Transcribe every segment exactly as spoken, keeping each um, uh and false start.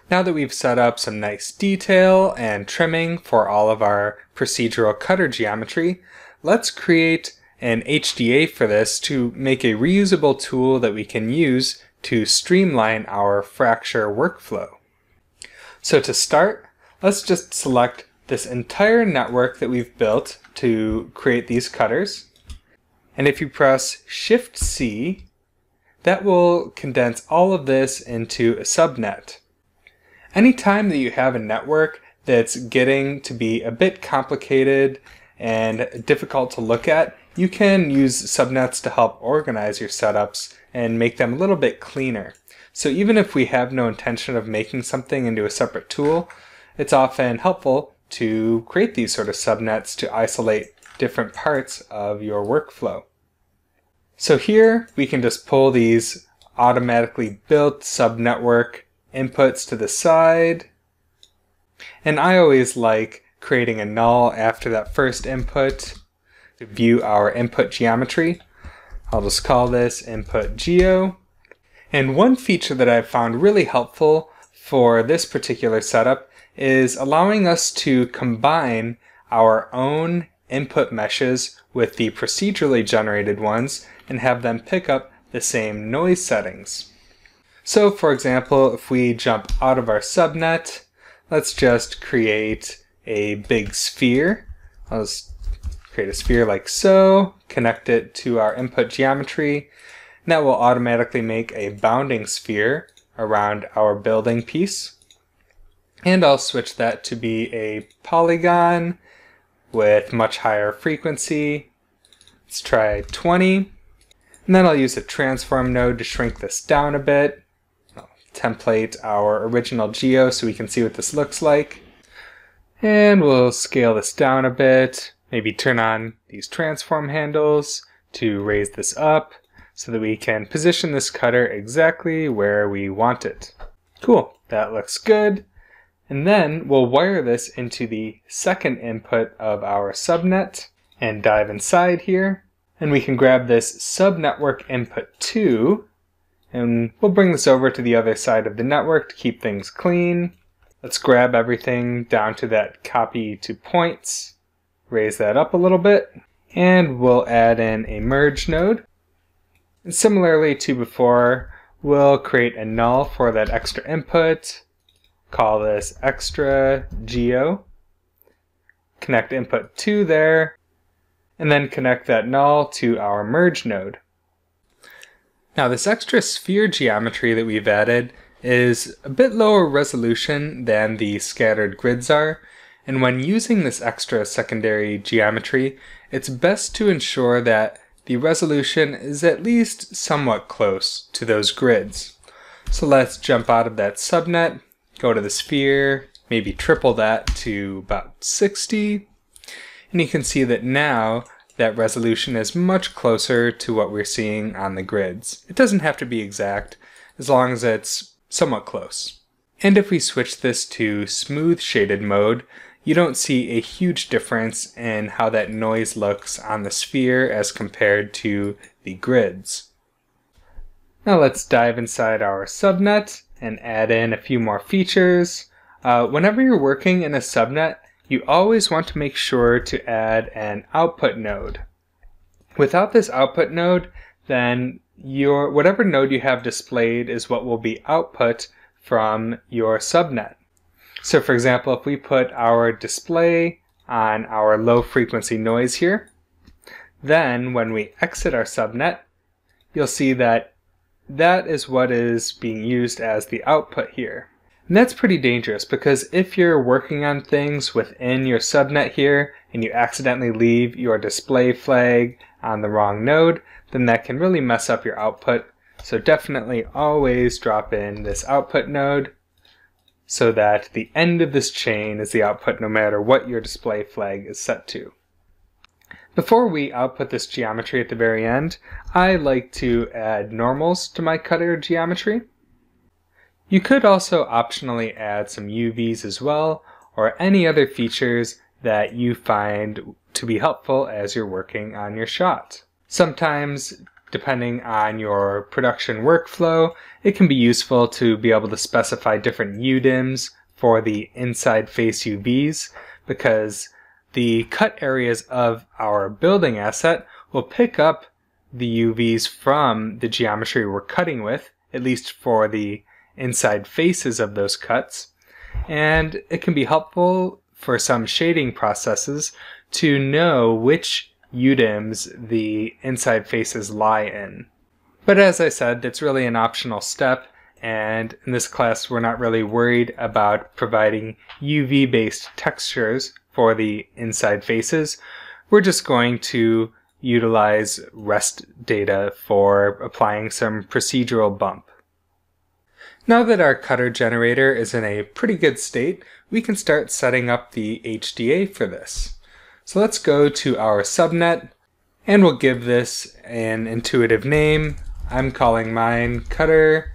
Now that we've set up some nice detail and trimming for all of our procedural cutter geometry, let's create an H D A for this to make a reusable tool that we can use to streamline our fracture workflow. So to start, let's just select this entire network that we've built to create these cutters. And if you press Shift C, that will condense all of this into a subnet. Anytime that you have a network that's getting to be a bit complicated and difficult to look at, you can use subnets to help organize your setups and make them a little bit cleaner. So even if we have no intention of making something into a separate tool, it's often helpful to create these sort of subnets to isolate different parts of your workflow. So here we can just pull these automatically built subnetwork inputs to the side. And I always like creating a null after that first input to view our input geometry. I'll just call this input geo. And one feature that I've found really helpful for this particular setup is allowing us to combine our own input meshes with the procedurally generated ones and have them pick up the same noise settings. So for example, if we jump out of our subnet, let's just create a big sphere. I'll just create a sphere like so, connect it to our input geometry, and that will automatically make a bounding sphere around our building piece. And I'll switch that to be a polygon with much higher frequency. Let's try twenty. And then I'll use a transform node to shrink this down a bit. I'll template our original geo so we can see what this looks like. And we'll scale this down a bit. Maybe turn on these transform handles to raise this up so that we can position this cutter exactly where we want it. Cool, that looks good. And then we'll wire this into the second input of our subnet and dive inside here. And we can grab this subnetwork input two, and we'll bring this over to the other side of the network to keep things clean. Let's grab everything down to that copy to points, raise that up a little bit, and we'll add in a merge node. And similarly to before, we'll create a null for that extra input, call this extra geo, connect input two there, and then connect that null to our merge node. Now this extra sphere geometry that we've added is a bit lower resolution than the scattered grids are, and when using this extra secondary geometry, it's best to ensure that the resolution is at least somewhat close to those grids. So let's jump out of that subnet, go to the sphere, maybe triple that to about sixty, and you can see that now that resolution is much closer to what we're seeing on the grids. It doesn't have to be exact, as long as it's somewhat close. And if we switch this to smooth shaded mode, you don't see a huge difference in how that noise looks on the sphere as compared to the grids. Now let's dive inside our subnet and add in a few more features. Uh, whenever you're working in a subnet, you always want to make sure to add an output node. Without this output node, then your whatever node you have displayed is what will be output from your subnet. So for example, if we put our display on our low frequency noise here, then when we exit our subnet, you'll see that that is what is being used as the output here. And that's pretty dangerous because if you're working on things within your subnet here and you accidentally leave your display flag on the wrong node, then that can really mess up your output. So definitely always drop in this output node so that the end of this chain is the output no matter what your display flag is set to. Before we output this geometry at the very end, I like to add normals to my cutter geometry. You could also optionally add some U Vs as well, or any other features that you find to be helpful as you're working on your shot. Sometimes depending on your production workflow, it can be useful to be able to specify different U D I Ms for the inside face U Vs, because the cut areas of our building asset will pick up the U Vs from the geometry we're cutting with, at least for the inside faces of those cuts. And it can be helpful for some shading processes to know which U D I Ms the inside faces lie in. But as I said, it's really an optional step, and in this class we're not really worried about providing U V-based textures for the inside faces. We're just going to utilize REST data for applying some procedural bump. Now that our cutter generator is in a pretty good state, we can start setting up the H D A for this. So let's go to our subnet, and we'll give this an intuitive name. I'm calling mine cutter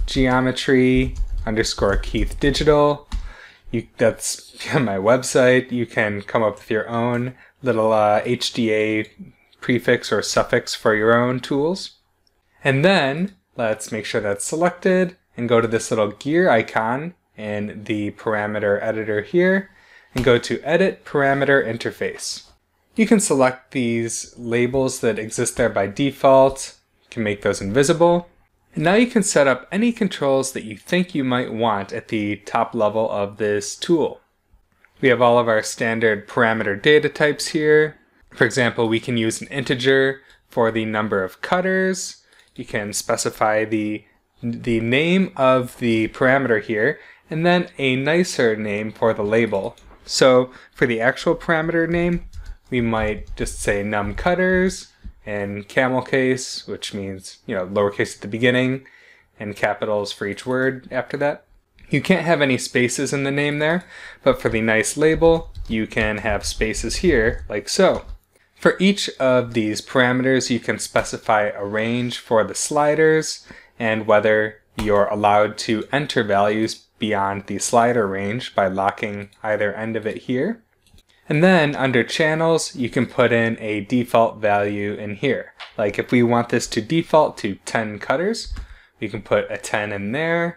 geometry underscore Keith Digital. You, that's my website. You can come up with your own little uh, H D A prefix or suffix for your own tools. And then let's make sure that's selected and go to this little gear icon in the parameter editor here and go to Edit Parameter Interface. You can select these labels that exist there by default. You can make those invisible. And now you can set up any controls that you think you might want at the top level of this tool. We have all of our standard parameter data types here. For example, we can use an integer for the number of cutters. You can specify the, the name of the parameter here, and then a nicer name for the label. So for the actual parameter name, we might just say num cutters in camel case, which means, you know, lowercase at the beginning and capitals for each word after that. You can't have any spaces in the name there, but for the nice label, you can have spaces here, like so. For each of these parameters, you can specify a range for the sliders and whether you're allowed to enter values beyond the slider range by locking either end of it here. And then under channels, you can put in a default value in here. Like if we want this to default to ten cutters, we can put a ten in there.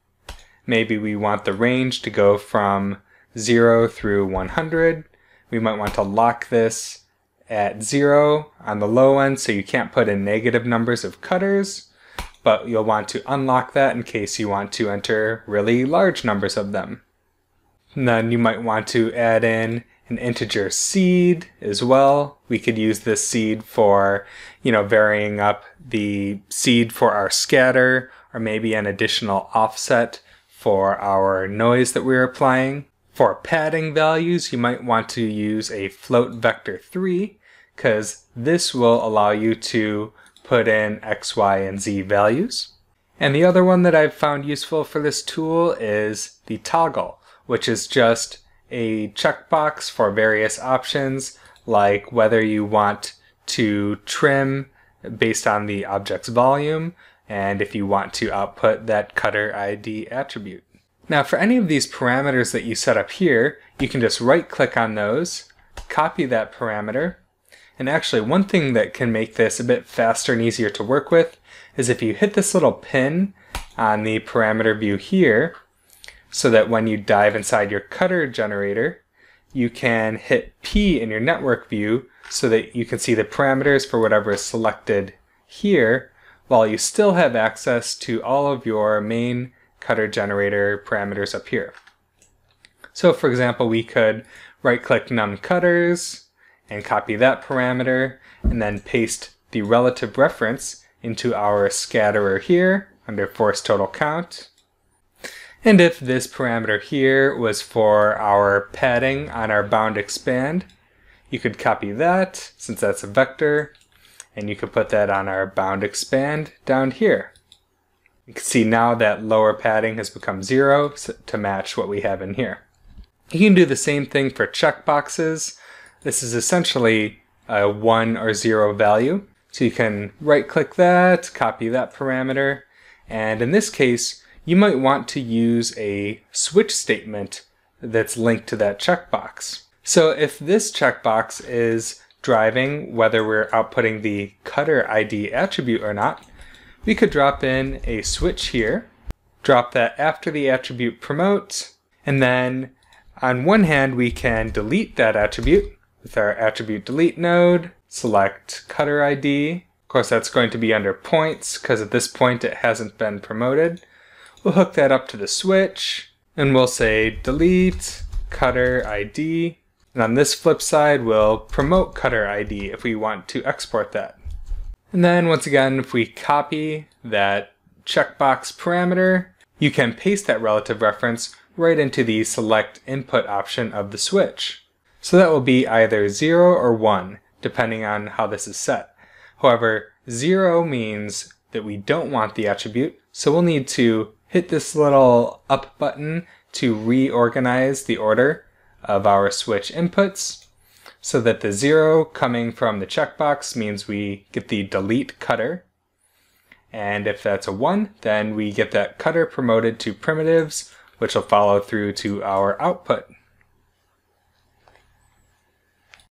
Maybe we want the range to go from zero through one hundred. We might want to lock this at zero on the low end, so you can't put in negative numbers of cutters, but you'll want to unlock that in case you want to enter really large numbers of them. And then you might want to add in an integer seed as well. We could use this seed for, you know, varying up the seed for our scatter, or maybe an additional offset for our noise that we're applying. For padding values, you might want to use a float vector three, because this will allow you to put in X, Y, and Z values. And the other one that I've found useful for this tool is the toggle, which is just a checkbox for various options, like whether you want to trim based on the object's volume, and if you want to output that cutter I D attribute. Now for any of these parameters that you set up here, you can just right click on those, copy that parameter, and actually one thing that can make this a bit faster and easier to work with is if you hit this little pin on the parameter view here, so that when you dive inside your cutter generator, you can hit P in your network view so that you can see the parameters for whatever is selected here, while you still have access to all of your main cutter generator parameters up here. So for example, we could right click num cutters and copy that parameter and then paste the relative reference into our scatterer here under force total count. And if this parameter here was for our padding on our bound expand, you could copy that since that's a vector, and you could put that on our bound expand down here. You can see now that lower padding has become zero to match what we have in here. You can do the same thing for checkboxes. This is essentially a one or zero value. So you can right click that, copy that parameter, and in this case, you might want to use a switch statement that's linked to that checkbox. So if this checkbox is driving whether we're outputting the cutter I D attribute or not, we could drop in a switch here, drop that after the attribute promote, and then on one hand we can delete that attribute with our attribute delete node, select cutter I D. Of course that's going to be under points because at this point it hasn't been promoted. We'll hook that up to the switch and we'll say delete cutter I D. And on this flip side, we'll promote cutter I D if we want to export that. And then once again, if we copy that checkbox parameter, you can paste that relative reference right into the select input option of the switch. So that will be either zero or one, depending on how this is set. However, zero means that we don't want the attribute, so we'll need to hit this little up button to reorganize the order of our switch inputs so that the zero coming from the checkbox means we get the delete cutter, and if that's a one, then we get that cutter promoted to primitives, which will follow through to our output.